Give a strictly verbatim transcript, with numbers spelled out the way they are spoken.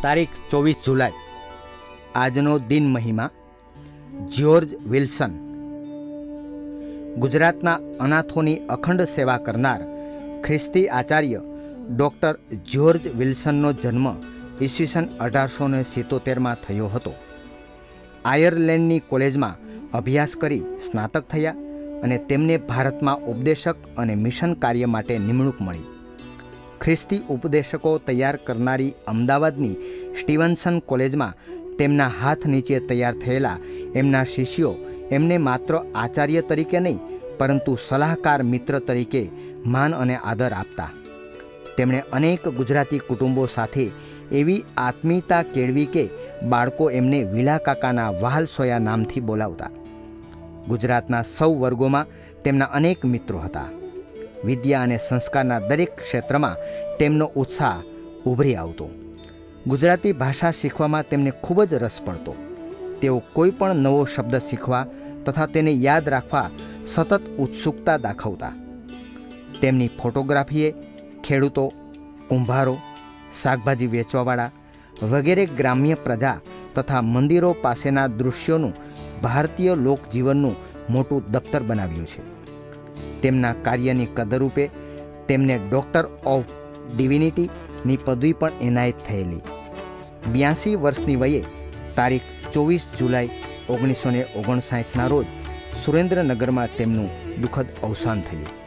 તારીખ ચોવીસ જુલાઈ આજનો દિન મહિમા જ્યોર્જ વિલ્સન. ગુજરાતના અનાથોની અખંડ સેવા કરનાર ખ્રિસ્તી આચાર્ય ડૉક્ટર જ્યોર્જ વિલ્સનનો જન્મ ઈસવીસન અઢારસો ને સિત્તોતેરમાં થયો હતો. આયર્લેન્ડની કોલેજમાં અભ્યાસ કરી સ્નાતક થયા અને તેમને ભારતમાં ઉપદેશક અને મિશન કાર્ય માટે નિમણૂક મળી. ખ્રિસ્તી ઉપદેશકો તૈયાર કરનારી અમદાવાદની સ્ટીવન્સન કોલેજમાં તેમના હાથ નીચે તૈયાર થયેલા એમના શિષ્યો એમને માત્ર આચાર્ય તરીકે નહીં પરંતુ સલાહકાર મિત્ર તરીકે માન અને આદર આપતા. તેમણે અનેક ગુજરાતી કુટુંબો સાથે એવી આત્મીયતા કેળવી કે બાળકો એમને વિલા કાકાના વહાલ સોયા નામથી બોલાવતા. ગુજરાતના સૌ વર્ગોમાં તેમના અનેક મિત્રો હતા. વિદ્યા અને સંસ્કારના દરેક ક્ષેત્રમાં તેમનો ઉત્સાહ ઉભરી આવતો. ગુજરાતી ભાષા શીખવામાં તેમને ખૂબ જ રસ પડતો. તેઓ કોઈ પણ નવો શબ્દ શીખવા તથા તેને યાદ રાખવા સતત ઉત્સુકતા દાખવતા. તેમની ફોટોગ્રાફીએ ખેડૂતો, કુંભારો, શાકભાજી વેચવાવાળા વગેરે ગ્રામ્ય પ્રજા તથા મંદિરો પાસેના દૃશ્યોનું ભારતીય લોકજીવનનું મોટું દફતર બનાવ્યું છે. તેમના કાર્યની કદરરૂપે તેમને ડૉક્ટર ઓફ ડિવિનિટીની પદવી પણ એનાયત થયેલી. બ્યાસી વર્ષની વયે તારીખ ચોવીસ જુલાઈ ઓગણીસો ને ઓગણસાઠના રોજ સુરેન્દ્રનગરમાં તેમનું દુઃખદ અવસાન થયું.